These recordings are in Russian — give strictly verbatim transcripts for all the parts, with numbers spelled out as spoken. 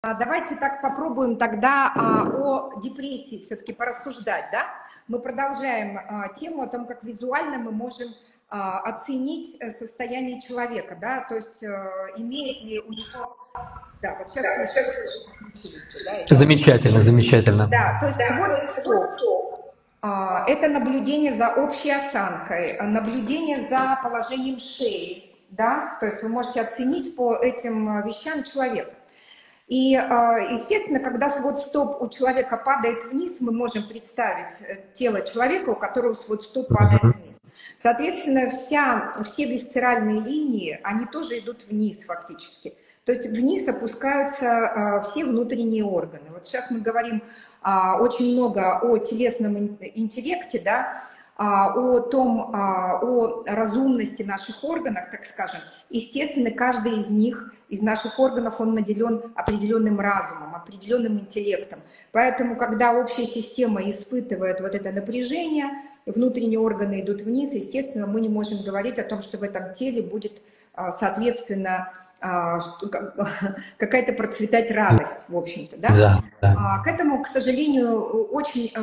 А, Давайте так попробуем тогда а, о депрессии все-таки порассуждать, да? Мы продолжаем а, тему о том, как визуально мы можем а, оценить э, состояние человека, да? То есть а, имеет ли у него... Да, вот сейчас слышите, да? Еще. Замечательно, замечательно. Да, то есть свой-стоп. А, Это наблюдение за общей осанкой, а, наблюдение за положением шеи, да? То есть вы можете оценить по этим а, вещам человека. И, естественно, когда свод стоп у человека падает вниз, мы можем представить тело человека, у которого свод стоп падает Мгм. вниз. Соответственно, вся, все висцеральные линии, они тоже идут вниз фактически. То есть вниз опускаются все внутренние органы. Вот сейчас мы говорим очень много о телесном интеллекте, да, о том, о разумности наших органов, так скажем. Естественно, каждый из них, из наших органов, он наделен определенным разумом, определенным интеллектом. Поэтому, когда общая система испытывает вот это напряжение, внутренние органы идут вниз, естественно, мы не можем говорить о том, что в этом теле будет, соответственно, какая-то процветать радость, в общем-то, да? Да, да. К этому, к сожалению, очень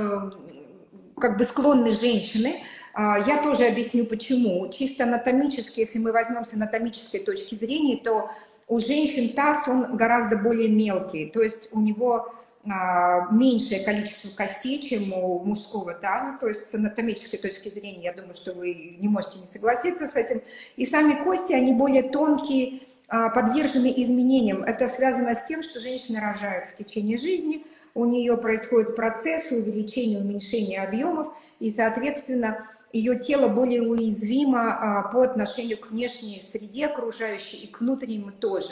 как бы склонны женщины. Я тоже объясню, почему. Чисто анатомически, если мы возьмем с анатомической точки зрения, то у женщин таз, он гораздо более мелкий, то есть у него меньшее количество костей, чем у мужского таза, то есть с анатомической точки зрения, я думаю, что вы не можете не согласиться с этим. И сами кости, они более тонкие, подвержены изменениям. Это связано с тем, что женщины рожают в течение жизни, у нее происходит процесс увеличения, уменьшения объемов, и, соответственно, ее тело более уязвимо а, по отношению к внешней среде окружающей и к внутреннему тоже.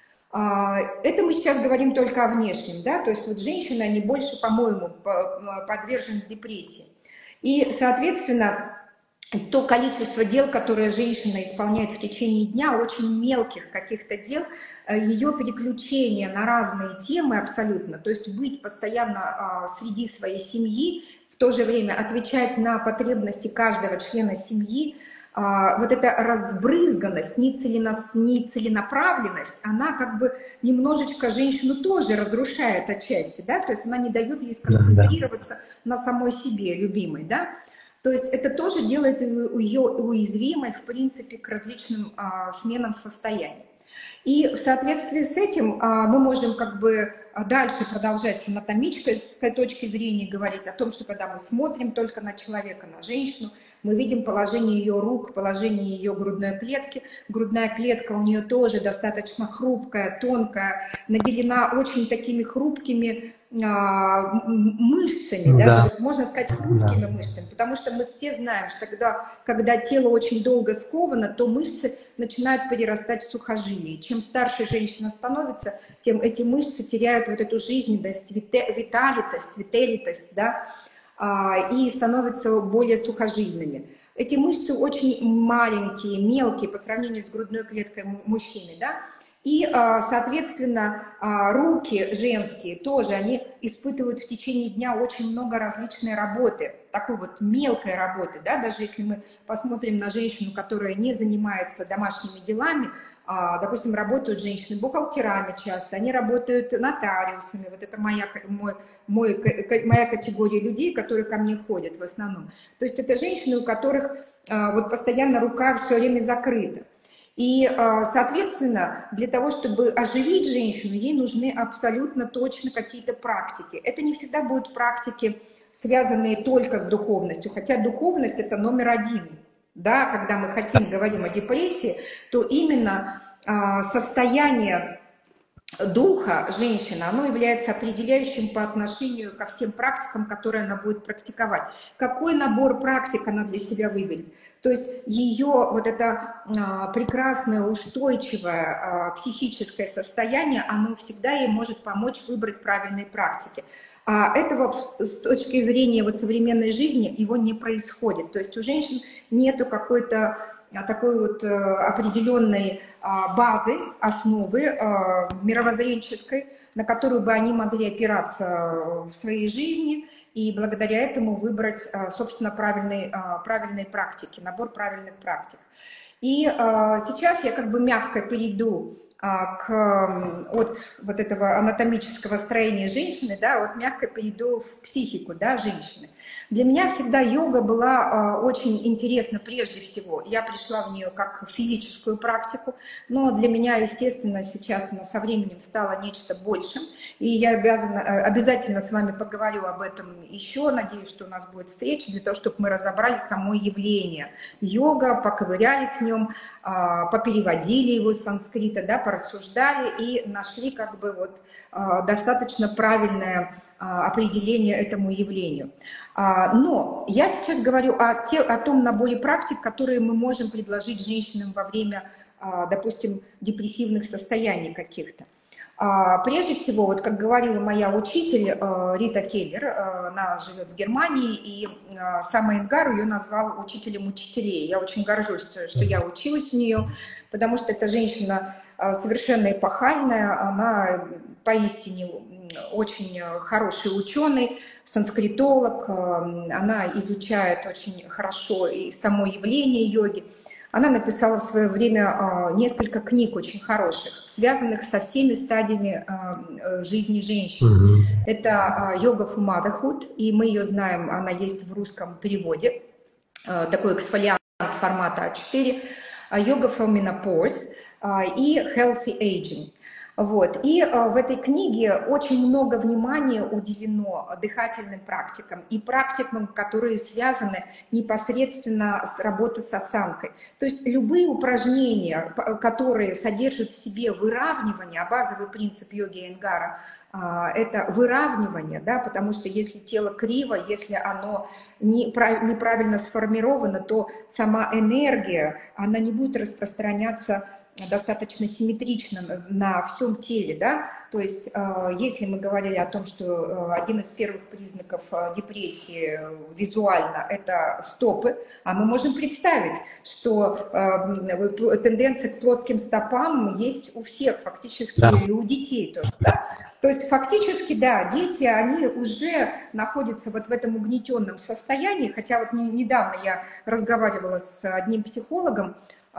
А, это мы сейчас говорим только о внешнем, да, то есть вот женщины, они больше, по-моему, подвержены депрессии. И, соответственно, то количество дел, которые женщина исполняет в течение дня, очень мелких каких-то дел, ее переключение на разные темы абсолютно, то есть быть постоянно среди своей семьи, в то же время отвечать на потребности каждого члена семьи, вот эта разбрызганность, нецеленаправленность, она как бы немножечко женщину тоже разрушает отчасти, да, то есть она не дает ей Да, да. сконцентрироваться на самой себе, любимой, да. То есть это тоже делает ее уязвимой, в принципе, к различным а, сменам состояния. И в соответствии с этим а, мы можем как бы дальше продолжать с анатомической точки зрения говорить о том, что когда мы смотрим только на человека, на женщину, мы видим положение ее рук, положение ее грудной клетки. Грудная клетка у нее тоже достаточно хрупкая, тонкая, наделена очень такими хрупкими а, мышцами, даже Да, вот можно сказать да. хрупкими мышцами, потому что мы все знаем, что когда, когда тело очень долго сковано, то мышцы начинают перерастать в сухожилия. Чем старше женщина становится, тем эти мышцы теряют вот эту жизненность, виталитость, вителитость, да, и становятся более сухожильными. Эти мышцы очень маленькие, мелкие по сравнению с грудной клеткой мужчины, да, и, соответственно, руки женские тоже, они испытывают в течение дня очень много различной работы, такой вот мелкой работы, да, даже если мы посмотрим на женщину, которая не занимается домашними делами, допустим, работают женщины бухгалтерами часто, они работают нотариусами, вот это моя, мой, мой, моя категория людей, которые ко мне ходят в основном. То есть это женщины, у которых вот постоянно рука все время закрыта. И, соответственно, для того, чтобы оживить женщину, ей нужны абсолютно точно какие-то практики. Это не всегда будут практики, связанные только с духовностью, хотя духовность – это номер один. Да, когда мы хотим, говорим о депрессии, то именно а, состояние духа женщины, оно является определяющим по отношению ко всем практикам, которые она будет практиковать. Какой набор практик она для себя выберет? То есть ее вот это а, прекрасное, устойчивое а, психическое состояние, оно всегда ей может помочь выбрать правильные практики. А этого с точки зрения вот современной жизни его не происходит. То есть у женщин нету какой-то такой вот определенной базы, основы мировоззренческой, на которую бы они могли опираться в своей жизни и благодаря этому выбрать, собственно, правильные, правильные практики, набор правильных практик. И сейчас я как бы мягко перейду к, от вот этого анатомического строения женщины, да, вот мягко перейду в психику, да, женщины. Для меня всегда йога была очень интересна прежде всего. Я пришла в нее как в физическую практику, но для меня, естественно, сейчас она со временем стала нечто большим, и я обязана, обязательно с вами поговорю об этом еще. Надеюсь, что у нас будет встреча для того, чтобы мы разобрали само явление йога, поковырялись в нем, попереводили его с санскрита, да, порассуждали и нашли как бы вот достаточно правильное определение этому явлению. Но я сейчас говорю о, те, о том наборе практик, которые мы можем предложить женщинам во время, допустим, депрессивных состояний каких-то. Прежде всего, вот как говорила моя учитель Рита Келлер, она живет в Германии, и сам Иенгар ее назвал учителем учителей. Я очень горжусь, что я училась у нее, потому что эта женщина совершенно эпохальная, она поистине очень хороший ученый, санскритолог, она изучает очень хорошо и само явление йоги. Она написала в свое время несколько книг очень хороших, связанных со всеми стадиями жизни женщин. Mm-hmm. Это «Yoga for Motherhood», и мы ее знаем, она есть в русском переводе, такой эксфолиант формата а четыре, «Yoga for Menopause» и «Healthy Aging». Вот. И в этой книге очень много внимания уделено дыхательным практикам и практикам, которые связаны непосредственно с работой с осанкой. То есть любые упражнения, которые содержат в себе выравнивание, а базовый принцип йоги Иенгара – это выравнивание, да, потому что если тело криво, если оно неправильно сформировано, то сама энергия, она не будет распространяться достаточно симметрично на всем теле, да, то есть э, если мы говорили о том, что э, один из первых признаков э, депрессии визуально это стопы, а мы можем представить, что э, тенденция к плоским стопам есть у всех фактически, да. И у детей тоже, да, то есть фактически, да, дети, они уже находятся вот в этом угнетенном состоянии, хотя вот не, недавно я разговаривала с одним психологом,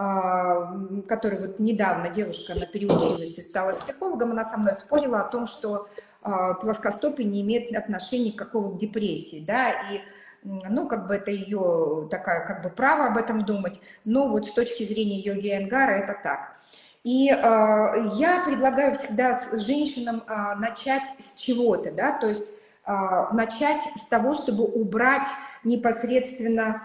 который вот недавно девушка, она переучилась и стала психологом, она со мной спорила о том, что плоскостопие не имеет отношения какого к депрессии, да, и, ну, как бы это ее такая, как бы право об этом думать, но вот с точки зрения йоги Иенгара это так. И э, я предлагаю всегда с женщинам э, начать с чего-то, да, то есть э, начать с того, чтобы убрать непосредственно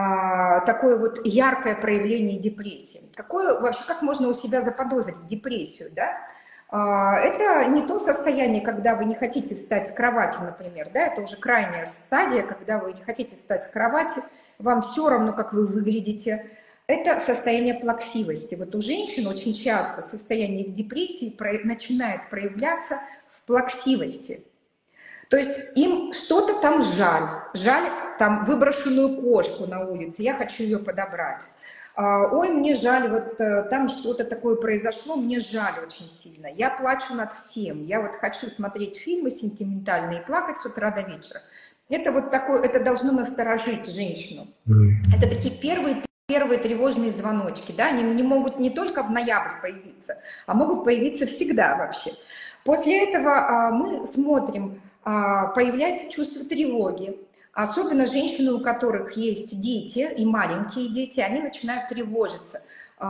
такое вот яркое проявление депрессии. Какое, вообще, как можно у себя заподозрить депрессию, да? Это не то состояние, когда вы не хотите встать с кровати, например, да, это уже крайняя стадия, когда вы не хотите встать с кровати, вам все равно, как вы выглядите. Это состояние плаксивости. Вот у женщин очень часто состояние депрессии начинает проявляться в плаксивости. То есть им что-то там жаль, жаль там выброшенную кошку на улице, я хочу ее подобрать. Ой, мне жаль, вот там что-то такое произошло, мне жаль очень сильно. Я плачу над всем, я вот хочу смотреть фильмы сентиментальные и плакать с утра до вечера. Это вот такое, это должно насторожить женщину. Это такие первые, первые тревожные звоночки, да, они не могут не только в ноябре появиться, а могут появиться всегда вообще. После этого мы смотрим, появляется чувство тревоги. Особенно женщины, у которых есть дети, и маленькие дети, они начинают тревожиться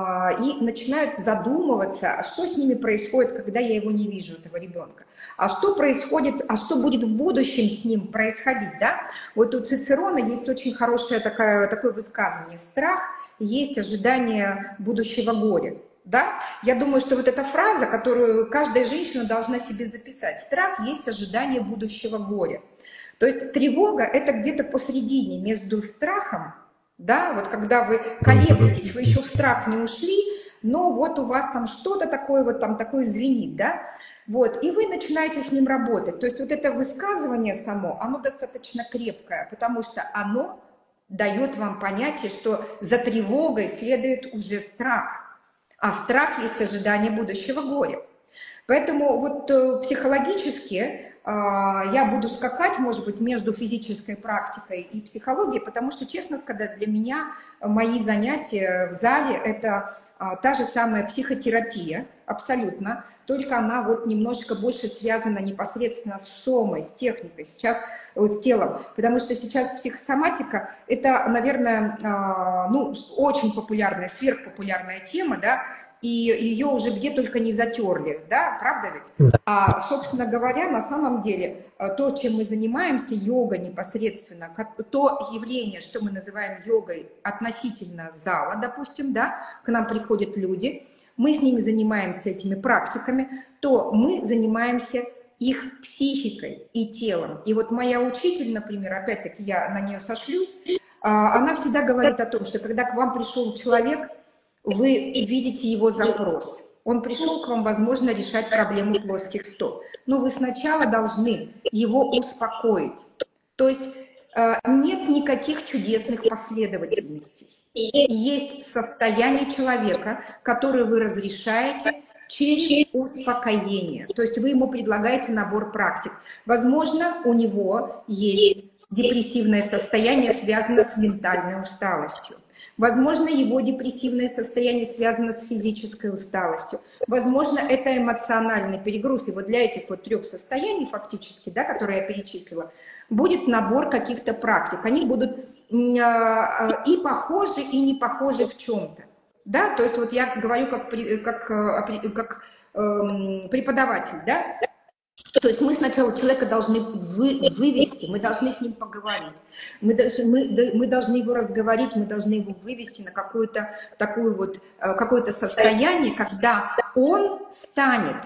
и начинают задумываться, а что с ними происходит, когда я его не вижу, этого ребенка. А что происходит, а что будет в будущем с ним происходить, да? Вот у Цицерона есть очень хорошее такое, такое высказывание. Страх есть ожидание будущего горя. Да? Я думаю, что вот эта фраза, которую каждая женщина должна себе записать. Страх есть ожидание будущего горя. То есть тревога – это где-то посередине между страхом, да, вот когда вы колеблетесь, вы еще в страх не ушли, но вот у вас там что-то такое, вот там такое звенит, да, вот, и вы начинаете с ним работать. То есть вот это высказывание само, оно достаточно крепкое, потому что оно дает вам понятие, что за тревогой следует уже страх. А страх есть ожидание будущего горя. Поэтому вот э, психологически э, я буду скакать, может быть, между физической практикой и психологией, потому что, честно сказать, для меня мои занятия в зале – это э, та же самая психотерапия, абсолютно, только она вот немножечко больше связана непосредственно с сомой, с техникой, сейчас с телом, потому что сейчас психосоматика – это, наверное, ну, очень популярная, сверхпопулярная тема, да, и ее уже где только не затерли, да, правда ведь? А, собственно говоря, на самом деле, то, чем мы занимаемся, йога непосредственно, то явление, что мы называем йогой относительно зала, допустим, да, к нам приходят люди, мы с ними занимаемся этими практиками, то мы занимаемся их психикой и телом. И вот моя учитель, например, опять-таки я на нее сошлюсь, она всегда говорит о том, что когда к вам пришел человек, вы видите его запрос. Он пришел к вам, возможно, решать проблему плоских стоп. Но вы сначала должны его успокоить. То есть нет никаких чудесных последовательностей. Есть состояние человека, которое вы разрешаете через успокоение. То есть вы ему предлагаете набор практик. Возможно, у него есть депрессивное состояние, связанное с ментальной усталостью. Возможно, его депрессивное состояние связано с физической усталостью. Возможно, это эмоциональный перегруз. И вот для этих вот трех состояний, фактически, да, которые я перечислила, будет набор каких-то практик. Они будут и похожи, и не похожи в чем-то. Да? То есть вот я говорю как, как, как эм, преподаватель, да? То есть мы сначала человека должны вы, вывести, мы должны с ним поговорить, мы, мы, мы должны его разговорить, мы должны его вывести на какое-то такое вот, какое-то состояние, когда он станет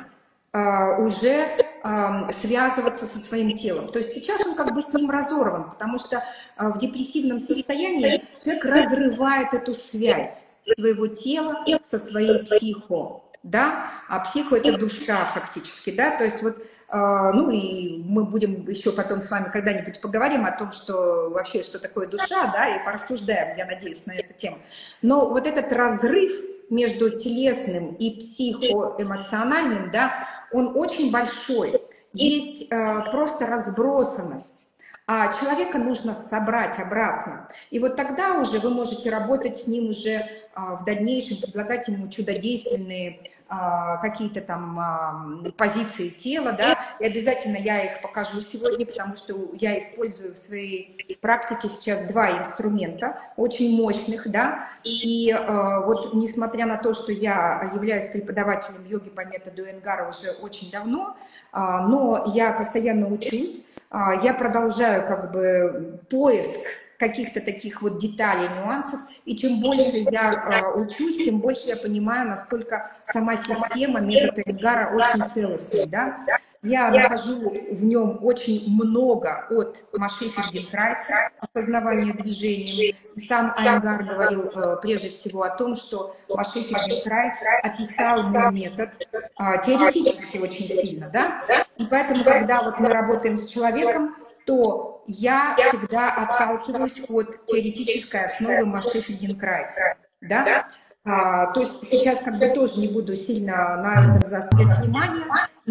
а, уже а, связываться со своим телом. То есть сейчас он как бы с ним разорван, потому что а, в депрессивном состоянии человек разрывает эту связь своего тела со своей психо, да, а психо — это душа фактически, да, то есть вот. Ну и мы будем еще потом с вами когда-нибудь поговорим о том, что вообще, что такое душа, да, и порассуждаем, я надеюсь, на эту тему. Но вот этот разрыв между телесным и психоэмоциональным, да, он очень большой. Есть э, просто разбросанность. А человека нужно собрать обратно. И вот тогда уже вы можете работать с ним уже а, в дальнейшем, предлагать ему чудодейственные а, какие-то там а, позиции тела, да, и обязательно я их покажу сегодня, потому что я использую в своей практике сейчас два инструмента, очень мощных, да, и а, вот несмотря на то, что я являюсь преподавателем йоги по методу Иенгара уже очень давно, а, но я постоянно учусь, я продолжаю как бы поиск каких-то таких вот деталей, нюансов, и чем больше я учусь, тем больше я понимаю, насколько сама система метода Иенгара очень целостная, да. Я нахожу в нем очень много от Моше Фельденкрайса, осознавания движения. Сам Иенгар говорил э, прежде всего о том, что Моше Фельденкрайс описал мой метод э, теоретически очень сильно, да. И поэтому, когда вот мы работаем с человеком, то я всегда отталкиваюсь от теоретической основы Моше Фельденкрайса, да. А, то есть сейчас как бы тоже не буду сильно на этом заострять внимание,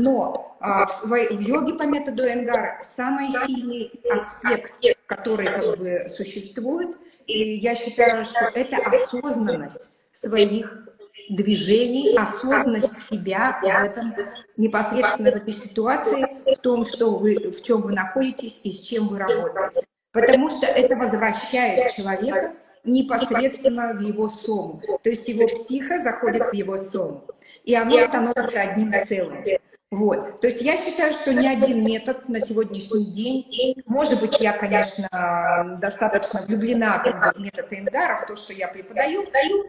но а, в, в йоге по методу Иенгара самый сильный аспект, который как бы существует, и я считаю, что это осознанность своих движений, осознанность себя в этом непосредственно в этой ситуации, в том, что вы, в чем вы находитесь и с чем вы работаете. Потому что это возвращает человека непосредственно в его сому. То есть его психо заходит в его сому, и оно становится одним целым. Вот. То есть я считаю, что ни один метод на сегодняшний день, может быть, я, конечно, достаточно влюблена как бы, в метод Иенгара, в то, что я преподаю,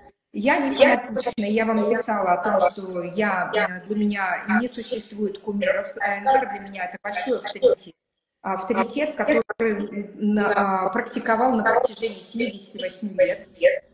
я не фанатична, я вам писала о том, что я, для меня не существует кумиров, Иенгар для меня это большой авторитет. авторитет, который на, практиковал на протяжении семидесяти восьми лет.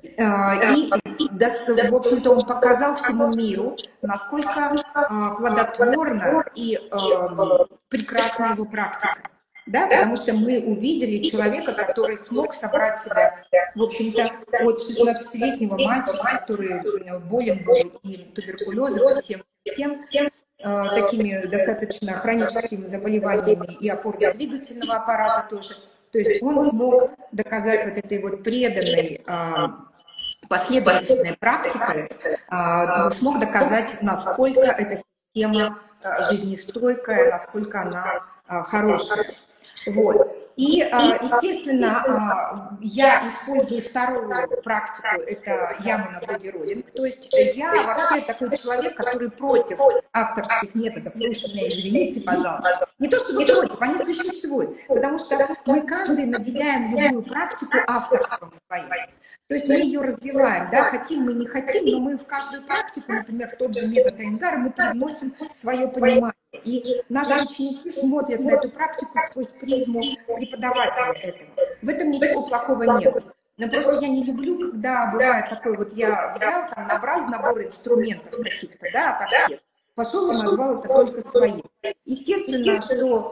И, в общем-то, он показал всему миру, насколько плодотворна и прекрасна его практика. Да, потому что мы увидели человека, который смог собрать себя, в общем-то, от шестнадцатилетнего мальчика, который болен был и туберкулезом, и всем, всем, такими достаточно хроническими заболеваниями и опорно-двигательного аппарата тоже. То есть он смог доказать вот этой вот преданной, последовательной практикой а, смог доказать, насколько эта система а, жизнестойкая, насколько она а, хорошая. Вот. И, естественно, я использую вторую практику, это Ямуна бодироллинг. То есть я вообще такой человек, который против авторских методов. Вы уж меня извините, пожалуйста. Не то чтобы против, они существуют. Потому что мы каждый наделяем любую практику авторством своим. То есть мы ее развиваем, да, хотим мы, не хотим, но мы в каждую практику, например, в тот же метод Айенгара, мы привносим свое понимание. И наши ученики смотрят на эту практику сквозь призму преподавателя этого. В этом ничего плохого нет. Но просто я не люблю, когда бывает такое, вот я взял, там, набрал набор инструментов каких-то, да, ото всех, пошел и назвал это только своим. Естественно, что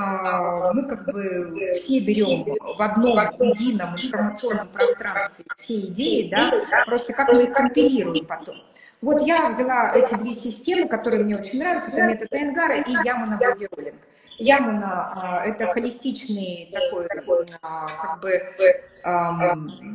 а, мы как бы все берем в одном едином информационном пространстве все идеи, да, просто как мы их компилируем потом. Вот я взяла эти две системы, которые мне очень нравятся, это метод Айенгара и Ямуна бодироллинг. Ямуна а, это холистичный такой, а, как бы, а,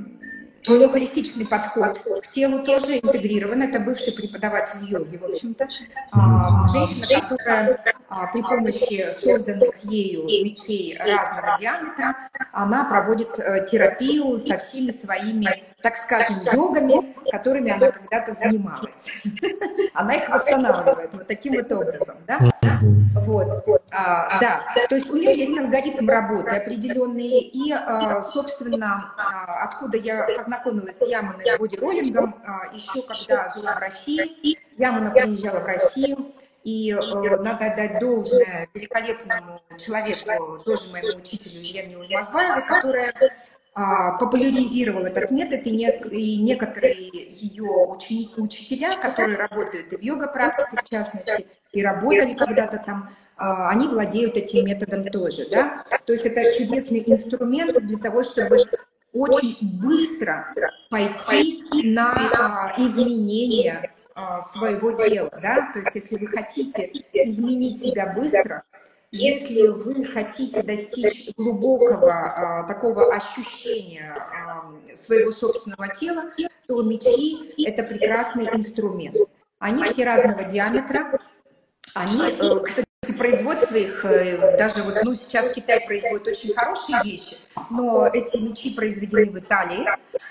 у него холистичный подход к телу тоже интегрирован. Это бывший преподаватель йоги, в общем-то. А, женщина, которая а, при помощи созданных ею мечей разного диаметра, она проводит а, терапию со всеми своими, так скажем, йогами, которыми она когда-то занималась. Она их восстанавливает вот таким вот образом, да? Вот, а, да, то есть у нее есть алгоритм работы определенный, и, а, собственно, а, откуда я познакомилась с Ямуной и бодироллингом, а, еще когда жила в России, Ямуна приезжала в Россию, и а, надо отдать должное великолепному человеку, тоже моему учителю Елене Ульмазбаевой, которая а, популяризировала этот метод, и, не, и некоторые ее ученики, учителя, которые работают и в йога-практике, в частности, и работали когда-то там, а, они владеют этим методом тоже, да. То есть это чудесный инструмент для того, чтобы очень быстро пойти на а, изменение а, своего тела, да. То есть если вы хотите изменить себя быстро, если вы хотите достичь глубокого а, такого ощущения а, своего собственного тела, то мечи – это прекрасный инструмент. Они все разного диаметра. Они, кстати, производство их, даже вот, ну, сейчас Китай производит очень хорошие вещи, но эти мечи произведены в Италии.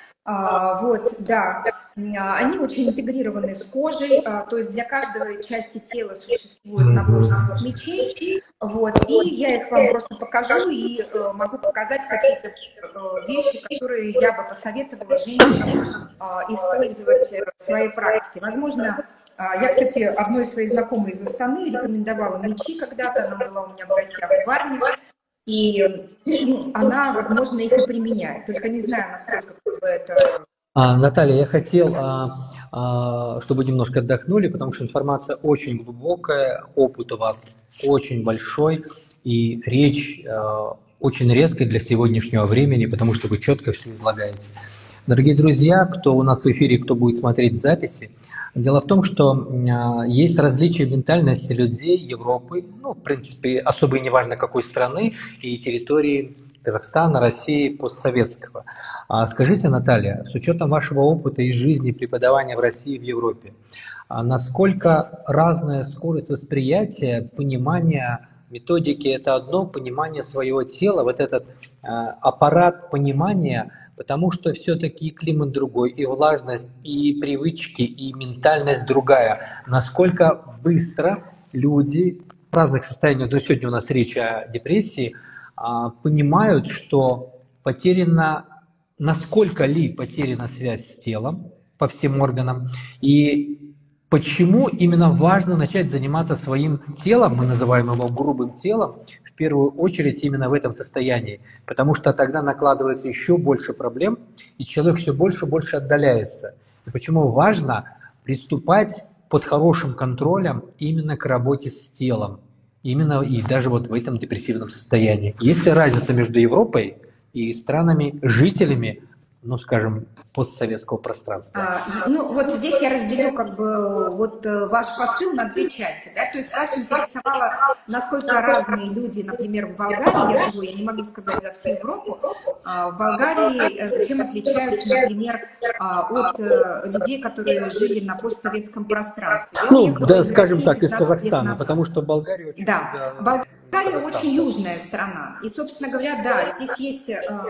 А, вот, да, они очень интегрированы с кожей, а, то есть для каждой части тела существует набор мечей, вот, и я их вам просто покажу и а, могу показать какие-то а, вещи, которые я бы посоветовала женщинам а, использовать в своей практике. Возможно, я, кстати, одной своей знакомой из Астаны рекомендовала мечи когда-то, она была у меня в гостях в Варне, и она, возможно, их и применяет, только не знаю, насколько это... А, Наталья, я хотел, а, а, чтобы немножко отдохнули, потому что информация очень глубокая, опыт у вас очень большой, и речь а, очень редкая для сегодняшнего времени, потому что вы четко все излагаете. Дорогие друзья, кто у нас в эфире, кто будет смотреть в записи, дело в том, что а, есть различия в ментальности людей Европы, ну, в принципе, особо и не важно какой страны, и территории Казахстана, России, постсоветского. А скажите, Наталья, с учетом вашего опыта и жизни преподавания в России и в Европе, а насколько разная скорость восприятия, понимания методики – это одно, понимание своего тела, вот этот э, аппарат понимания, потому что все-таки климат другой, и влажность, и привычки, и ментальность другая. Насколько быстро люди в разных состояниях, то сегодня у нас речь о депрессии, понимают, что потеряна, насколько ли потеряна связь с телом по всем органам, и почему именно важно начать заниматься своим телом, мы называем его грубым телом, в первую очередь именно в этом состоянии, потому что тогда накладывается еще больше проблем, и человек все больше и больше отдаляется. И почему важно приступать под хорошим контролем именно к работе с телом, именно и даже вот в этом депрессивном состоянии. Есть ли разница между Европой и странами, жителями ну, скажем, постсоветского пространства? А, ну, вот здесь я разделю как бы вот ваш посыл на две части, да, то есть вас интересовало, насколько разные люди, например, в Болгарии, я живу, я не могу сказать за всю Европу, а в Болгарии чем отличаются, например, от людей, которые жили на постсоветском пространстве. Я Ну, уехала да, из скажем России так, из пятнадцать лет Казахстана, назад. потому что Болгария очень Да, много... Болгария очень южная страна, и, собственно говоря, да, здесь есть,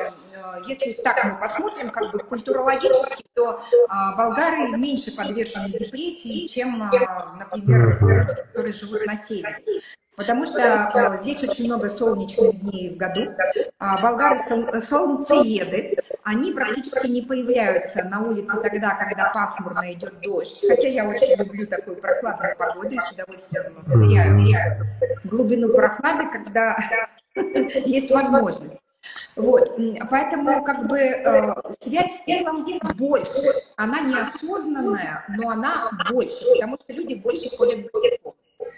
если так мы посмотрим, как бы культурологически, то болгары меньше подвержены депрессии, чем, например, люди, которые живут на севере. Потому что здесь очень много солнечных дней в году. Болгары солнцееды, они практически не появляются на улице тогда, когда пасмурно идет дождь. Хотя я очень люблю такую прохладную погоду и с удовольствием ныряю в глубину прохлады, когда есть возможность. Вот, поэтому как бы э, связь с телом больше, она неосознанная, но она больше, потому что люди больше ходят босиком,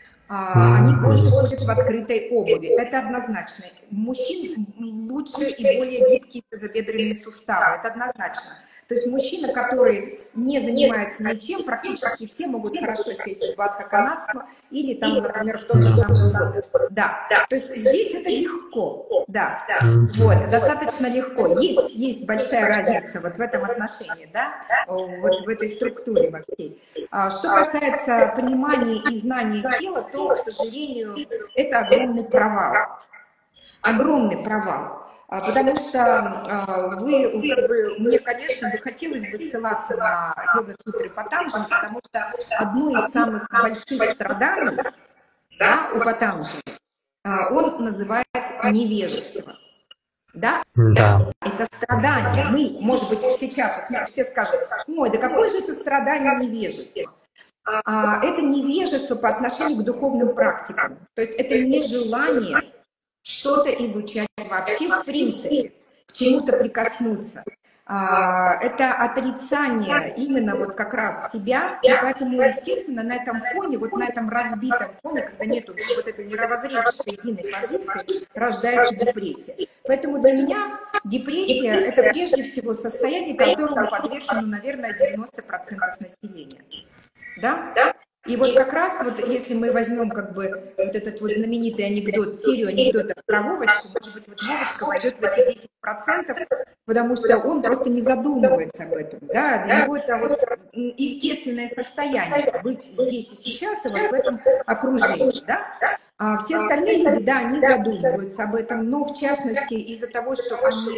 а, они больше ходят в открытой обуви, это однозначно. У мужчин лучше и более гибкие тазобедренные суставы, это однозначно. То есть мужчина, который не занимается ничем, практически все могут хорошо сесть в бадхаканасану или там, например, в тот же самый лотос. Да, то есть здесь это легко, да, вот, достаточно легко. Есть, есть большая разница вот в этом отношении, да, вот в этой структуре во всей. Что касается понимания и знания тела, то, к сожалению, это огромный провал. Огромный провал. Потому что вы, как бы, мне, конечно, бы хотелось бы ссылаться на йога-сутры Патанджали, потому что одно из самых больших страданий, да, у Патанджали, он называет невежество. Да? Да. Это страдание. Мы, может быть, сейчас вот все скажут, ой, да какое же это страдание невежества? А, это невежество по отношению к духовным практикам. То есть это нежелание что-то изучать вообще в принципе, к чему-то прикоснуться. А, это отрицание именно вот как раз себя, и поэтому, естественно, на этом фоне, вот на этом разбитом фоне, когда нету вот этой мировоззренческой единой позиции, рождается депрессия. Поэтому для меня депрессия – это прежде всего состояние, которому подвержено, наверное, девяносто процентов населения. Да? И вот как раз, вот если мы возьмем как бы вот этот вот знаменитый анекдот, серию анекдотов про Вовочку, может быть, вот Вовочка войдет в эти десять процентов, потому что он просто не задумывается об этом, да, для него это вот естественное состояние, быть здесь и сейчас, и вот в этом окружении, да. А все остальные люди, да, они задумываются об этом, но в частности из-за того, что они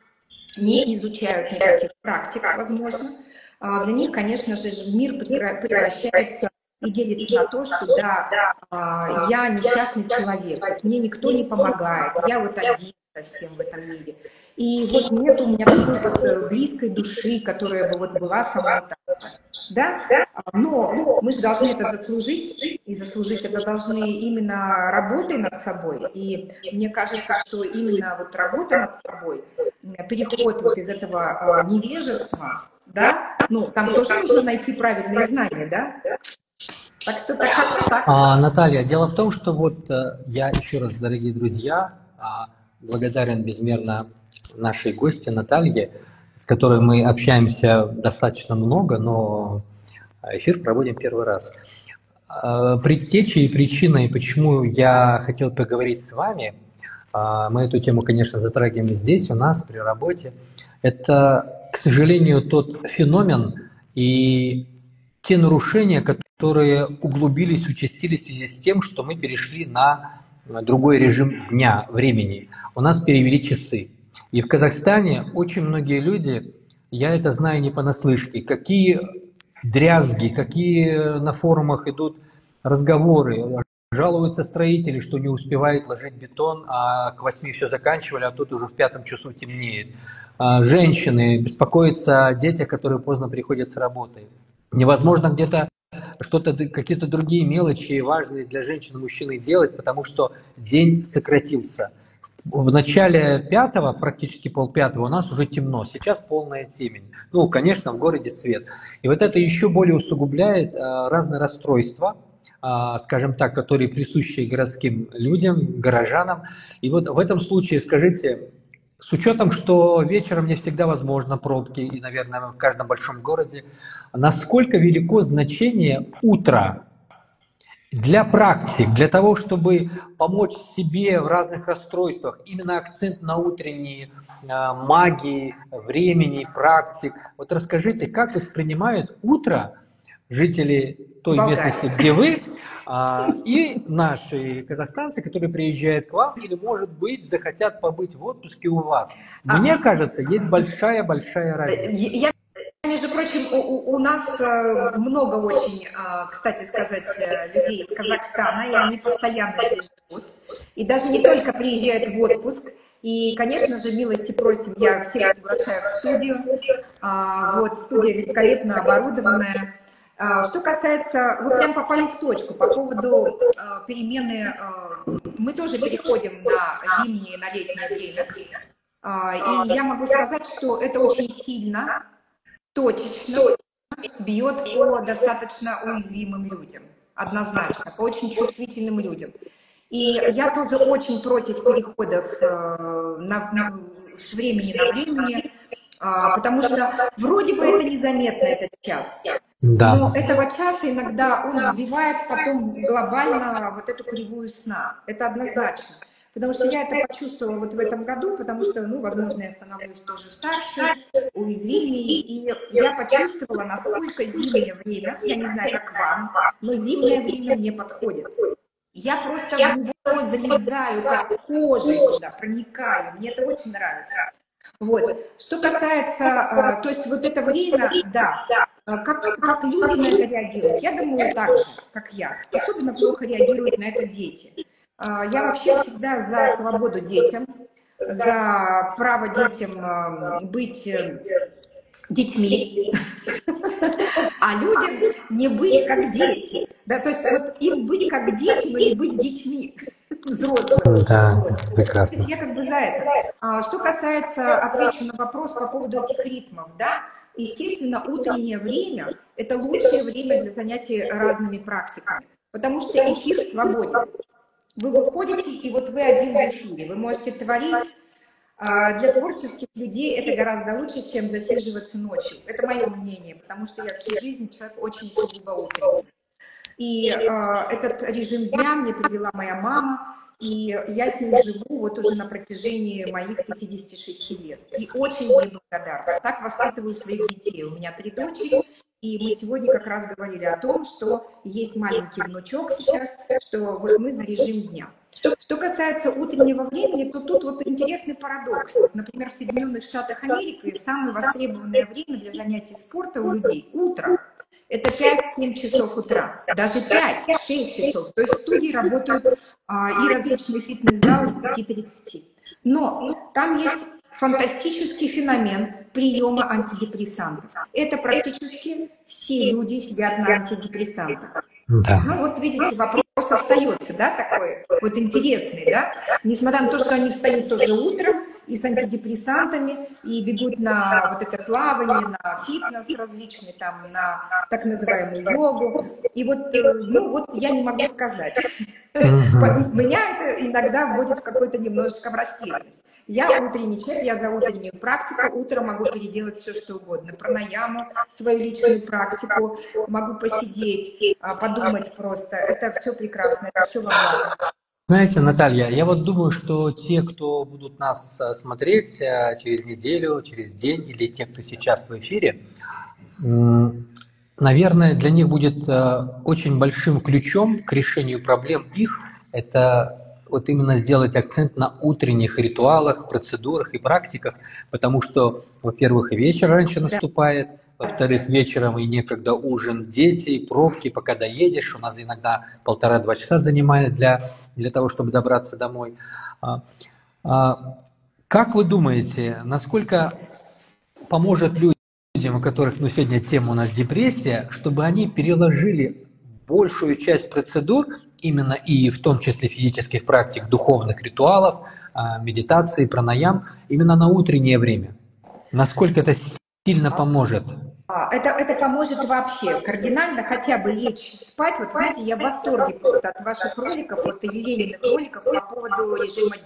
не изучают никаких практик, возможно, для них, конечно же, мир превращается и делится на то, что да, я несчастный человек, вот мне никто не помогает, я вот один совсем в этом мире. И вот нет у меня такой вот близкой души, которая бы вот была со мной так. Да? Но мы же должны это заслужить, и заслужить это должны именно работой над собой. И мне кажется, что именно вот работа над собой, переход вот из этого невежества, да, ну, там тоже нужно найти правильные знания, да? Так что так, так. А, Наталья, дело в том, что вот я еще раз, дорогие друзья, благодарен безмерно нашей гости Наталье, с которой мы общаемся достаточно много, но эфир проводим первый раз. Предтечей и причиной, почему я хотел поговорить с вами, мы эту тему, конечно, затрагиваем здесь, у нас, при работе, это, к сожалению, тот феномен и те нарушения, которые углубились, участились в связи с тем, что мы перешли на другой режим дня, времени. У нас перевели часы. И в Казахстане очень многие люди, я это знаю не понаслышке, какие дрязги, какие на форумах идут разговоры, жалуются строители, что не успевают ложить бетон, а к восьми все заканчивали, а тут уже в пятом часу темнеет. Женщины беспокоятся о детях, которые поздно приходят с работы. Невозможно где-то что-то, какие-то другие мелочи важные для женщин и мужчины делать, потому что день сократился. В начале пятого, практически полпятого, у нас уже темно, сейчас полная темень. Ну, конечно, в городе свет. И вот это еще более усугубляет а, разные расстройства, а, скажем так, которые присущи городским людям, горожанам. И вот в этом случае, скажите, с учетом, что вечером не всегда возможно пробки, и, наверное, в каждом большом городе, насколько велико значение утра для практик, для того, чтобы помочь себе в разных расстройствах, именно акцент на утренние э, магии, времени, практик. Вот расскажите, как воспринимают утро жители той Болгария. местности, где вы, а, и наши казахстанцы, которые приезжают к вам или, может быть, захотят побыть в отпуске у вас. Мне А, кажется, есть большая-большая разница. я, между прочим, у, у нас э, много очень, э, кстати сказать, э, людей из Казахстана, и они постоянно здесь живут. И даже не только приезжают в отпуск. И, конечно же, милости просим, я всех приглашаю в студию. А, вот, студия великолепно оборудованная. А, что касается, вы прям попали в точку по поводу а, перемены, а, мы тоже переходим на зимнее, на летнее время. А, и я могу сказать, что это очень сильно, точечно бьет по достаточно уязвимым людям, однозначно, по очень чувствительным людям. И я тоже очень против переходов э, на, на, с времени на времени, э, потому что вроде бы это незаметно, этот час. Да. Но этого часа иногда он сбивает потом глобально вот эту кривую сна. Это однозначно. Потому что я это почувствовала вот в этом году, потому что, ну, возможно, я становлюсь тоже старше, уязвимее, и я почувствовала, насколько зимнее время, я не знаю, как вам, но зимнее время мне подходит. Я просто в него залезаю, как кожей туда, проникаю, мне это очень нравится. Вот. Что касается, то есть вот это время, да, как, как люди на это реагируют, я думаю, так же, как я. Особенно плохо реагируют на это дети. Я вообще всегда за свободу детям, за право детям быть детьми, а людям не быть как дети. Да, то есть вот им быть как дети, но не быть детьми взрослыми. Да, Вот. прекрасно. То есть я как бы за это. А, что касается, отвечу на вопрос по поводу этих ритмов, да, естественно, утреннее время – это лучшее время для занятий разными практиками, потому что эфир свободен. Вы выходите, и вот вы один в эфире, вы можете творить. Для творческих людей это гораздо лучше, чем засиживаться ночью. Это мое мнение, потому что я всю жизнь человек очень сугубо утренний. И э, этот режим дня мне привела моя мама, и я с ним живу вот уже на протяжении моих пятидесяти шести лет. И очень ей благодарна. Так воспитываю своих детей. У меня три дочери. И мы сегодня как раз говорили о том, что есть маленький внучок сейчас, что вот мы за режим дня. Что касается утреннего времени, то тут вот интересный парадокс. Например, в Соединенных Штатах Америки самое востребованное время для занятий спорта у людей – утро. Это пять-семь часов утра, даже пять-шесть часов. То есть студии работают а, и различные фитнес-залы с пяти тридцати. Но там есть фантастический феномен приема антидепрессантов. Это практически все люди сидят на антидепрессантах. Да. Ну вот видите, вопрос остается, да, такой вот интересный, да, несмотря на то, что они встают тоже утром и с антидепрессантами, и бегут на вот это плавание, на фитнес различный, там, на так называемую йогу, и вот, ну вот я не могу сказать. Меня это иногда вводит в какой-то немножечко в растерянность. Я утренний человек, я за утреннюю практику, утром могу переделать все, что угодно. Пранаяму, свою личную практику, могу посидеть, подумать просто. Это все прекрасно, это все во благо. Знаете, Наталья, я вот думаю, что те, кто будут нас смотреть через неделю, через день, или те, кто сейчас в эфире, наверное, для них будет очень большим ключом к решению проблем их, это вот именно сделать акцент на утренних ритуалах, процедурах и практиках, потому что, во-первых, вечер раньше наступает, во-вторых, вечером и некогда ужин, дети, пробки, пока доедешь, у нас иногда полтора-два часа занимает для, для того, чтобы добраться домой. А, а, как вы думаете, насколько поможет людям, у которых, ну, сегодня тема у нас депрессия, чтобы они переложили большую часть процедур, именно и в том числе физических практик, духовных ритуалов, медитации, пранаям, именно на утреннее время? Насколько это сильно поможет? Это, это поможет вообще кардинально хотя бы лечь спать. Вот знаете, я в восторге просто от ваших роликов, вот Елениных роликов по поводу режима дня.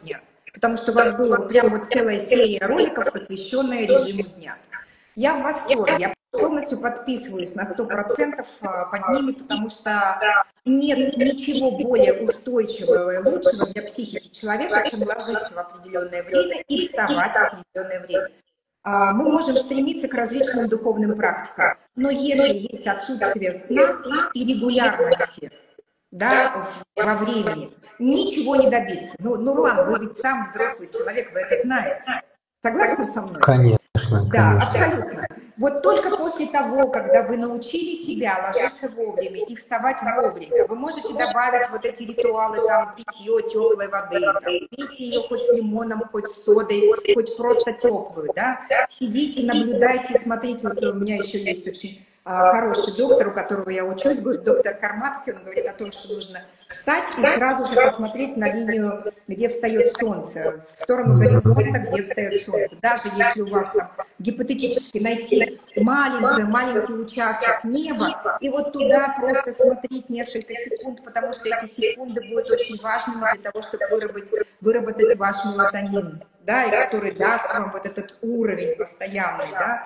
потому что у вас была прям вот целая серия роликов, посвященная режиму дня. Я в восторге, я полностью подписываюсь на сто процентов под ними, потому что нет ничего более устойчивого и лучшего для психики человека, чем ложиться в определенное время и вставать в определенное время. Мы можем стремиться к различным духовным практикам, но если есть отсутствие сна и регулярности, да, во времени, ничего не добиться. Ну, Нурлан, вы ведь сам взрослый человек, вы это знаете. Согласны со мной? Конечно, Да, конечно. абсолютно. Вот только после того, когда вы научили себя ложиться вовремя и вставать вовремя, вы можете добавить вот эти ритуалы, там, питье теплой воды, там, пейте ее хоть с лимоном, хоть с содой, хоть просто теплую, да. Сидите, наблюдайте, смотрите, вот у меня еще есть очень а, хороший доктор, у которого я учусь, говорит, доктор Кармацкий, он говорит о том, что нужно встать и сразу же посмотреть на линию, где встает солнце, в сторону горизонта, где встает солнце. Даже если у вас там гипотетически найти маленький, маленький участок неба, и вот туда просто смотреть несколько секунд, потому что эти секунды будут очень важными для того, чтобы выработать, выработать ваш мелатонин, да, и который даст вам вот этот уровень постоянный, да,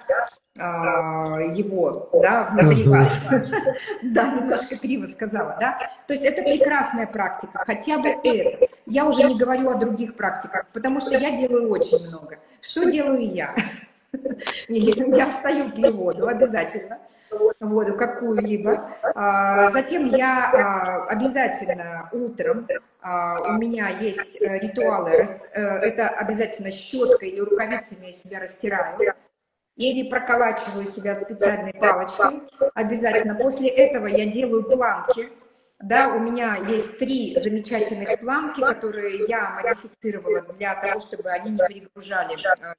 его, да, внутри вас. Да, немножко криво сказала, да. То есть это прекрасная практика, хотя бы это. Я уже не говорю о других практиках, потому что я делаю очень много. Что делаю я? Я встаю, пью воду обязательно, воду какую-либо. Затем я обязательно утром, у меня есть ритуалы, это обязательно щеткой или рукавицами я себя растираю. Или проколачиваю себя специальной палочкой. Обязательно. После этого я делаю планки. Да, у меня есть три замечательных планки, которые я модифицировала для того, чтобы они не перегружали.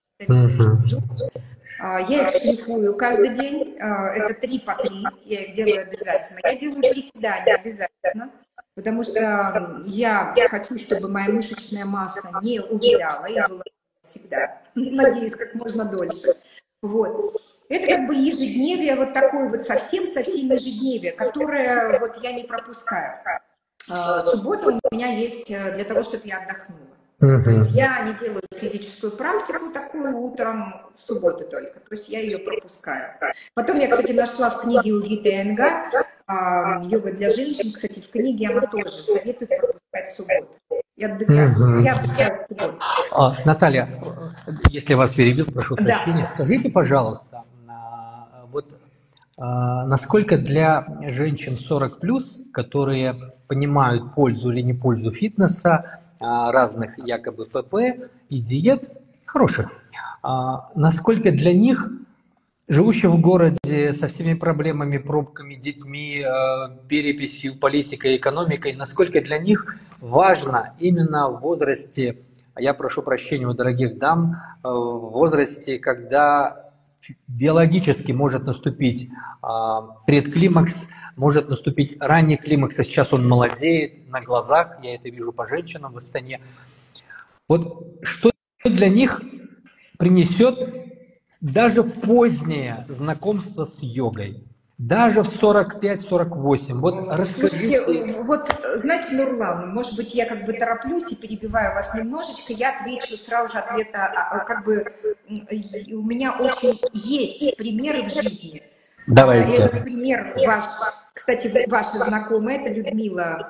Я их шлифую каждый день. Это три по три. Я их делаю обязательно. Я делаю приседания обязательно. Потому что я хочу, чтобы моя мышечная масса не увядала и была всегда. Надеюсь, как можно дольше. Вот. Это как бы ежедневие, вот такое вот совсем-совсем ежедневие, которое вот я не пропускаю. А, суббота у меня есть для того, чтобы я отдохнула. Uh-huh. То есть я не делаю физическую практику такую утром, в субботу только. То есть я ее пропускаю. Потом я, кстати, нашла в книге у Гиты Энга а, «Йога для женщин». Кстати, в книге она тоже советует пропускать субботу. И отдыхать. Uh-huh. Я отдыхаю в субботу. А, Наталья, если вас перебил, прошу прощения, да. Скажите, пожалуйста, вот насколько для женщин сорок плюс, которые понимают пользу или не пользу фитнеса, разных якобы ПП и диет, хороших, насколько для них, живущих в городе со всеми проблемами, пробками, детьми, переписью, политикой, экономикой, насколько для них важно именно в возрасте, я прошу прощения у дорогих дам, в возрасте, когда биологически может наступить предклимакс, может наступить ранний климакс, а сейчас он молодеет на глазах, я это вижу по женщинам в Астане. Вот что для них принесет даже позднее знакомство с йогой, даже в сорок пять сорок восемь. Вот расскажите. Вот, знаете, Нурлан, может быть, я как бы тороплюсь и перебиваю вас немножечко, я отвечу сразу же ответа, как бы у меня очень есть примеры в жизни. Давайте. Это пример ваш, кстати, ваша знакомая, это Людмила,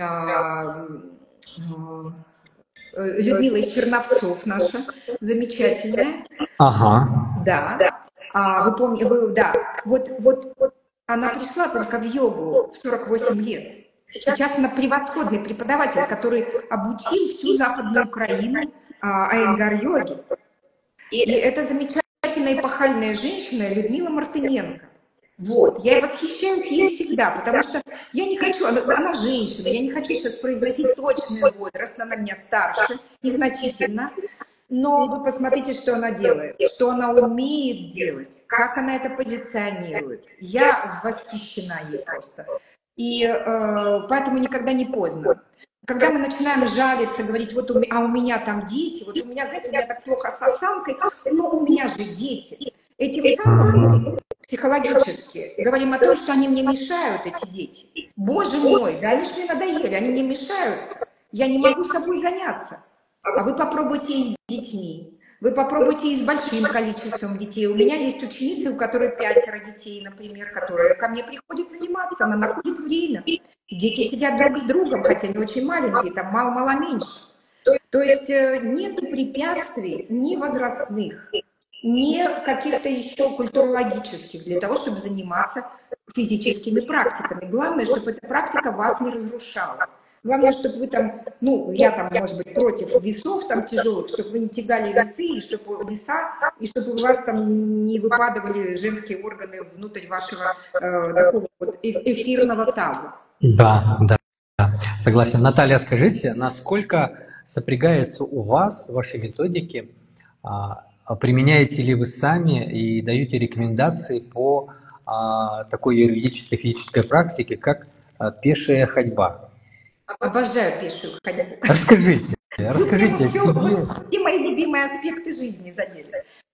Людмила из Черновцов наша, замечательная. Ага. Да. А, вы помните, вы, да. Вот, вот, вот она пришла только в йогу в сорок восемь лет. Сейчас она превосходный преподаватель, который обучил всю Западную Украину а, айенгар-йоге. И это замечательная эпохальная женщина Людмила Мартыненко. Вот. Я восхищаюсь ей всегда, потому что я не хочу, она, она женщина, я не хочу сейчас произносить точный возраст, она меня старше, незначительно. Но вы посмотрите, что она делает, что она умеет делать, как она это позиционирует. Я восхищена ей просто. И э, поэтому никогда не поздно. Когда мы начинаем жалиться, говорить, вот у меня, а у меня там дети, вот у меня, знаете, у меня так плохо с осанкой, но у меня же дети. Этим самым мы психологически говорим о том, что они мне мешают, эти дети. Боже мой, да они же мне надоели, они мне мешают. Я не могу собой заняться. А вы попробуйте и с детьми, вы попробуйте и с большим количеством детей. У меня есть ученицы, у которой пятеро детей, например, которые ко мне приходят заниматься, она находит время. Дети сидят друг с другом, хотя не очень маленькие, там мало-мало меньше. То есть нет препятствий ни возрастных, ни каких-то еще культурологических для того, чтобы заниматься физическими практиками. Главное, чтобы эта практика вас не разрушала. Главное, чтобы вы там, ну, я там, может быть, против весов там тяжелых, чтобы вы не тягали весы, и чтобы веса, и чтобы у вас там не выпадывали женские органы внутрь вашего э, такого вот эфирного таза. Да, да, да, согласен. Наталья, скажите, насколько сопрягается у вас, ваши методики, применяете ли вы сами и даете рекомендации по такой юридической физической практике, как пешая ходьба? Обожаю пешую ходьбу. Расскажите, расскажите о себе. Вот все мои любимые аспекты жизни задели.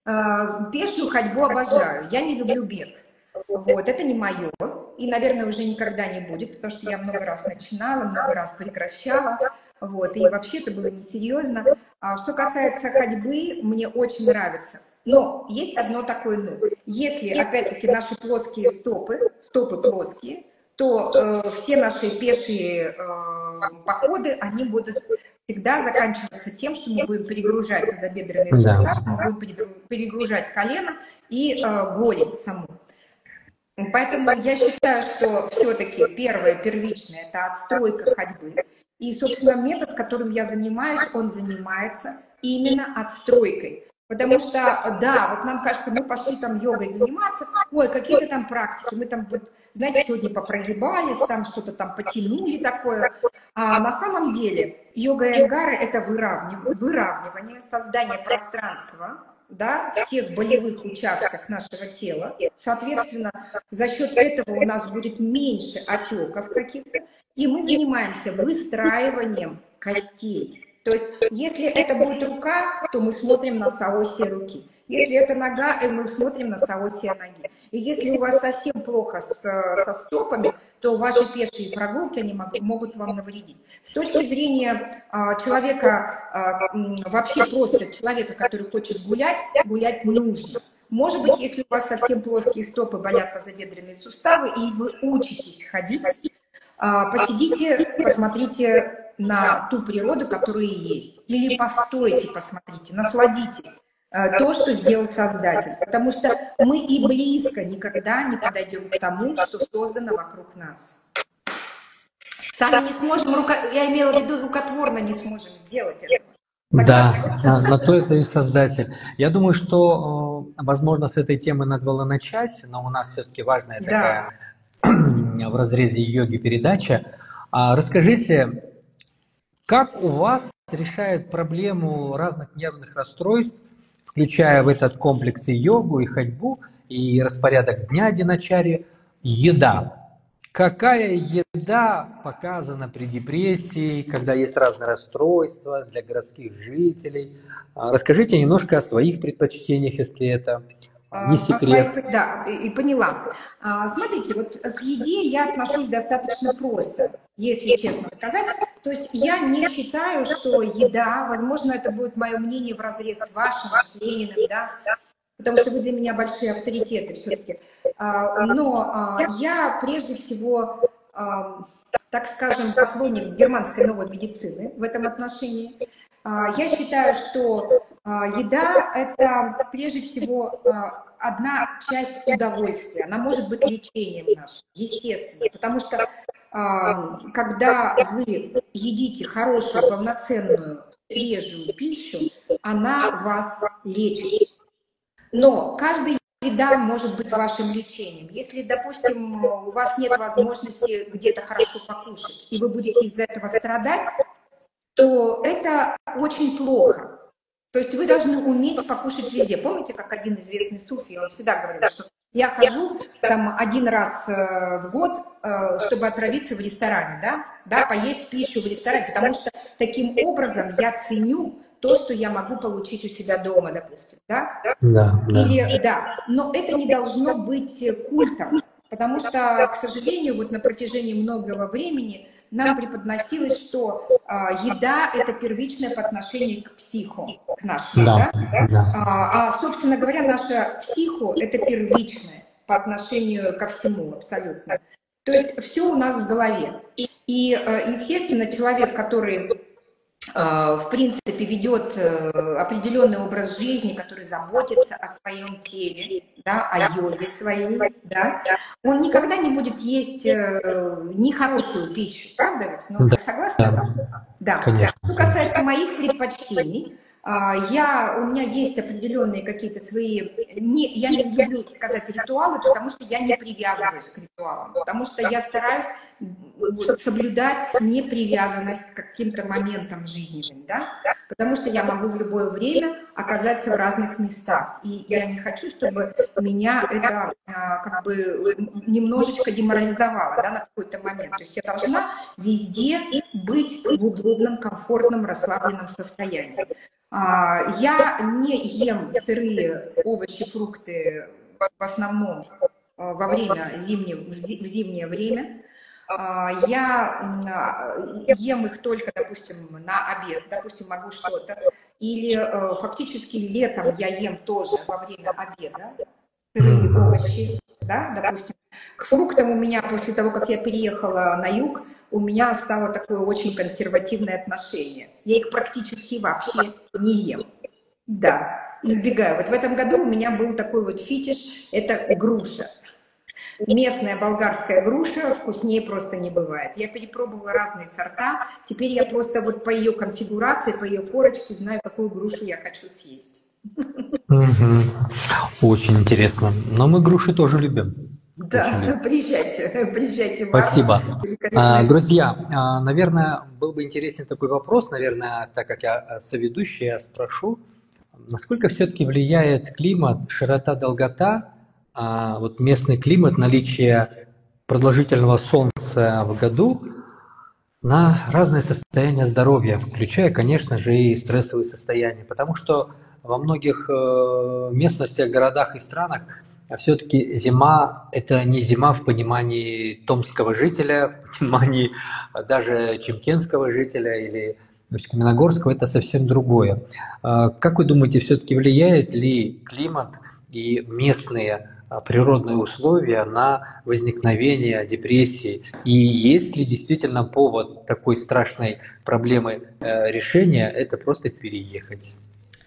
Пешую ходьбу обожаю. Я не люблю бег. Вот, это не мое. И, наверное, уже никогда не будет, потому что я много раз начинала, много раз прекращала. Вот, и вообще это было несерьезно. А что касается ходьбы, мне очень нравится. Но есть одно такое «но». Если, опять-таки, наши плоские стопы, стопы плоские, то э, все наши пешие э, походы, они будут всегда заканчиваться тем, что мы будем перегружать тазобедренные суставы, мы будем перегружать колено и э, голень саму. Поэтому я считаю, что все-таки первое, первичное, это отстройка ходьбы. И, собственно, метод, которым я занимаюсь, он занимается именно отстройкой. Потому что, да, вот нам кажется, мы пошли там йогой заниматься, ой, какие-то там практики, мы там, вот, знаете, сегодня попрогибались, там что-то там потянули такое. А на самом деле йога Иенгары – это выравнивание, выравнивание, создание пространства, да, в тех болевых участках нашего тела. Соответственно, за счет этого у нас будет меньше отеков каких-то, и мы занимаемся выстраиванием костей. То есть, если это будет рука, то мы смотрим на соосие руки. Если это нога, мы смотрим на соосие ноги. И если у вас совсем плохо с, со стопами, то ваши пешие прогулки они могут, могут вам навредить. С точки зрения а, человека, а, вообще просто человека, который хочет гулять, гулять нужно. Может быть, если у вас совсем плоские стопы, болят тазобедренные суставы, и вы учитесь ходить, а, посидите, посмотрите на ту природу, которая есть. Или постойте, посмотрите, насладитесь а, то, что сделал Создатель. Потому что мы и близко никогда не подойдем к тому, что создано вокруг нас. Сами не сможем, руко... я имела в виду, рукотворно не сможем сделать этого. Да, на, на то это и Создатель. Я думаю, что, возможно, с этой темы надо было начать, но у нас все-таки важная такая да. в разрезе йоги передача. А расскажите, как у вас решают проблему разных нервных расстройств, включая в этот комплекс и йогу, и ходьбу, и распорядок дня диначарьи, еда? Какая еда показана при депрессии, когда есть разные расстройства для городских жителей? Расскажите немножко о своих предпочтениях, если это не секрет. Да, и поняла. Смотрите, вот к еде я отношусь достаточно просто, если честно сказать. То есть я не считаю, что еда, возможно, это будет мое мнение вразрез с вашим, с Лениным, да, потому что вы для меня большие авторитеты все-таки. Но я прежде всего, так скажем, поклонник германской новой медицины в этом отношении. Я считаю, что еда – это прежде всего одна часть удовольствия. Она может быть лечением нашим, естественно, потому что когда вы едите хорошую, полноценную, свежую пищу, она вас лечит. Но каждая еда может быть вашим лечением. Если, допустим, у вас нет возможности где-то хорошо покушать, и вы будете из-за этого страдать, то это очень плохо. То есть вы должны уметь покушать везде. Помните, как один известный суфи, он всегда говорил, что я хожу там один раз в год, чтобы отравиться в ресторане, да, да, поесть пищу в ресторане, потому что таким образом я ценю то, что я могу получить у себя дома, допустим, да? Да, Или, да. да, но это не должно быть культом, потому что, к сожалению, вот на протяжении многого времени нам преподносилось, что а, еда – это первичное по отношению к психу, к нашему, Да, да? да. А, а, собственно говоря, наша психу – это первичное по отношению ко всему абсолютно. То есть все у нас в голове. И, естественно, человек, который в принципе, ведет определенный образ жизни, который заботится о своем теле, да, о йоге своей, да, он никогда не будет есть нехорошую пищу, правда ведь? Ну, Да, вы согласны? да, Да. конечно. Что касается моих предпочтений, я, у меня есть определенные какие-то свои, не, я не люблю сказать ритуалы, потому что я не привязываюсь к ритуалам, потому что я стараюсь соблюдать непривязанность к каким-то моментам жизненным, да, потому что я могу в любое время оказаться в разных местах, и я не хочу, чтобы меня это как бы немножечко деморализовало, да, на какой-то момент, то есть я должна везде быть в удобном, комфортном, расслабленном состоянии. Я не ем сырые овощи, фрукты в основном во время зимнего, в зимнее время. Я ем их только, допустим, на обед, допустим, могу что-то. Или фактически летом я ем тоже во время обеда сырые овощи, да, допустим. К фруктам у меня после того, как я переехала на юг, у меня стало такое очень консервативное отношение. Я их практически вообще не ем. Да, избегаю. Вот в этом году у меня был такой вот фетиш, это груша. Местная болгарская груша, вкуснее просто не бывает. Я перепробовала разные сорта, теперь я просто вот по ее конфигурации, по ее корочке знаю, какую грушу я хочу съесть. Угу. Очень интересно. Но мы груши тоже любим. Да, любим. приезжайте, приезжайте. Спасибо. А, друзья, а, наверное, был бы интересен такой вопрос, наверное, так как я соведущий, я спрошу, насколько все-таки влияет климат, широта, долгота, а, вот местный климат, наличие продолжительного солнца в году на разные состояния здоровья, включая, конечно же, и стрессовые состояния. Потому что во многих э, местностях, городах и странах все-таки зима – это не зима в понимании томского жителя, в понимании даже чемкенского жителя или Каменногорского, это совсем другое. Как вы думаете, все-таки влияет ли климат и местные природные условия на возникновение депрессии? И есть ли действительно повод такой страшной проблемы решения – это просто переехать?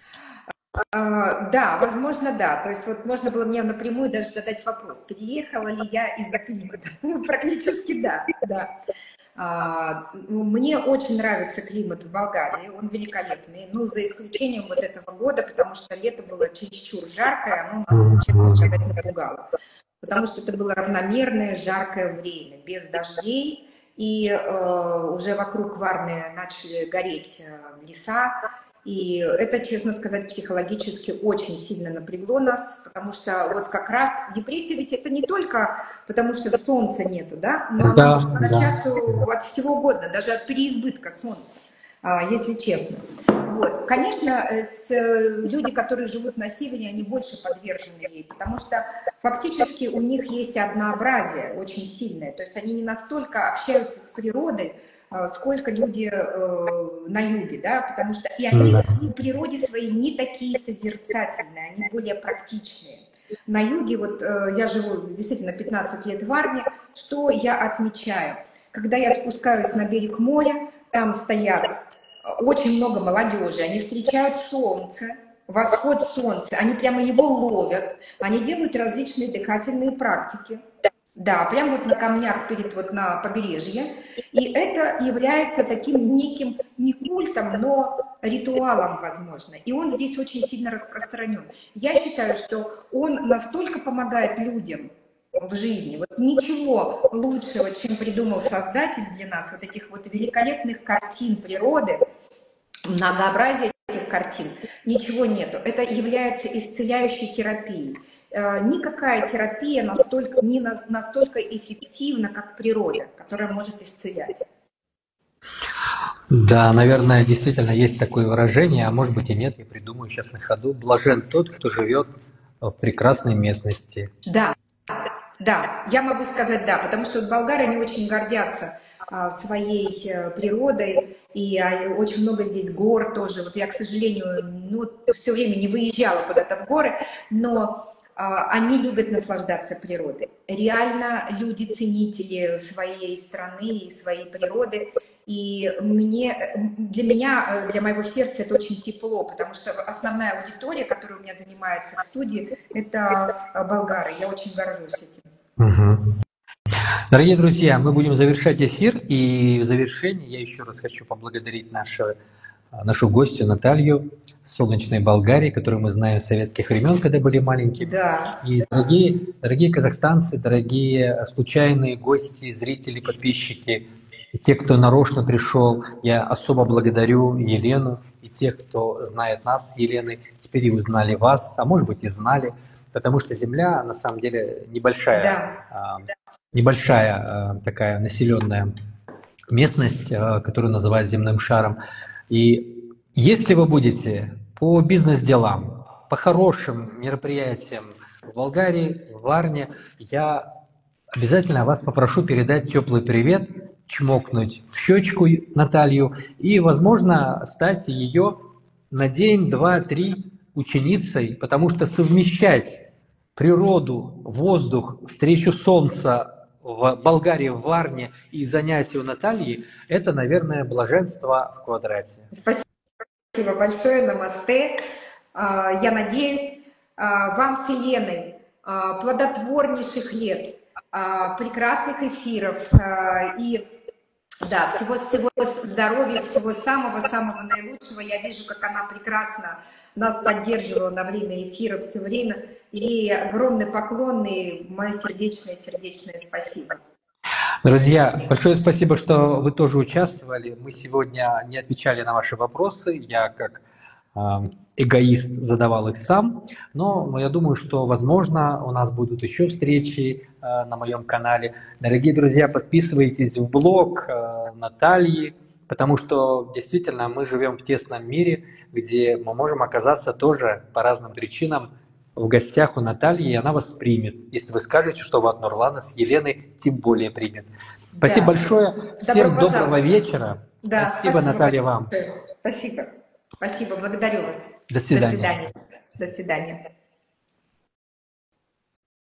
Uh, да, возможно, да. То есть вот можно было мне напрямую даже задать вопрос, переехала ли я из-за климата. Практически да, да. Uh, мне очень нравится климат в Болгарии, он великолепный, ну, за исключением вот этого года, потому что лето было чересчур жаркое, оно нас, честно сказать, напугало. Потому что это было равномерное, жаркое время, без дождей, и uh, уже вокруг Варны начали гореть uh, леса. И это, честно сказать, психологически очень сильно напрягло нас, потому что вот как раз депрессия ведь это не только потому, что солнца нету, да, но да, она может начаться да. от всего угодно, даже от переизбытка солнца, если честно. Вот. Конечно, люди, которые живут на севере, они больше подвержены ей, потому что фактически у них есть однообразие очень сильное, то есть они не настолько общаются с природой, сколько люди э, на юге, да, потому что и они в природе своей не такие созерцательные, они более практичные. На юге, вот э, я живу действительно пятнадцать лет в Варне, что я отмечаю? Когда я спускаюсь на берег моря, там стоят очень много молодежи, они встречают солнце, восход солнца, они прямо его ловят, они делают различные дыхательные практики. Да, прямо вот на камнях перед вот на побережье. И это является таким неким, не культом, но ритуалом, возможно. И он здесь очень сильно распространен. Я считаю, что он настолько помогает людям в жизни. Вот ничего лучшего, чем придумал Создатель для нас, вот этих вот великолепных картин природы, многообразие этих картин, ничего нету. Это является исцеляющей терапией. Никакая терапия настолько, не настолько эффективна, как природа, которая может исцелять. Да, наверное, действительно есть такое выражение, а может быть и нет, я придумаю сейчас на ходу. Блажен тот, кто живет в прекрасной местности. Да, да, я могу сказать да, потому что болгары не очень гордятся своей природой, и очень много здесь гор тоже. Вот я, к сожалению, ну, все время не выезжала куда-то в горы, но они любят наслаждаться природой. Реально люди ценители своей страны и своей природы. И мне, для меня, для моего сердца это очень тепло, потому что основная аудитория, которая у меня занимается в студии, это болгары. Я очень горжусь этим. Угу. Дорогие друзья, мы будем завершать эфир, и в завершении я еще раз хочу поблагодарить нашу, нашу гостью Наталью с солнечной Болгарии, которую мы знаем с советских времен, когда были маленькими. Да. И дорогие, дорогие казахстанцы, дорогие случайные гости, зрители, подписчики, и те, кто нарочно пришел, я особо благодарю Елену, и тех, кто знает нас с Еленой, теперь и узнали вас, а может быть и знали, потому что Земля на самом деле небольшая, да. э, небольшая э, такая населенная местность, э, которую называют земным шаром. И если вы будете по бизнес-делам, по хорошим мероприятиям в Болгарии, в Варне, я обязательно вас попрошу передать теплый привет, чмокнуть в щечку Наталью и, возможно, стать ее на день, два, три ученицей, потому что совмещать природу, воздух, встречу солнца в Болгарии, в Варне и занятия у Натальи – это, наверное, блаженство в квадрате. Спасибо большое, намасте. Я надеюсь, вам с Еленой плодотворнейших лет, прекрасных эфиров и да, всего-всего здоровья, всего самого-самого наилучшего. Я вижу, как она прекрасно нас поддерживала на время эфира все время. И огромный поклон и мое сердечное-сердечное спасибо. Друзья, большое спасибо, что вы тоже участвовали. Мы сегодня не отвечали на ваши вопросы. Я как э, эгоист задавал их сам. Но я думаю, что, возможно, у нас будут еще встречи э, на моем канале. Дорогие друзья, подписывайтесь в блог э, Натальи, потому что действительно мы живем в тесном мире, где мы можем оказаться тоже по разным причинам в гостях у Натальи, и она вас примет. Если вы скажете, что вы от Нурлана, с Еленой тем более примет. Спасибо да. большое. Всем Добро доброго вечера. Да, спасибо, спасибо, Наталья, вам. Спасибо. Спасибо. Благодарю вас. До свидания. До свидания. До свидания.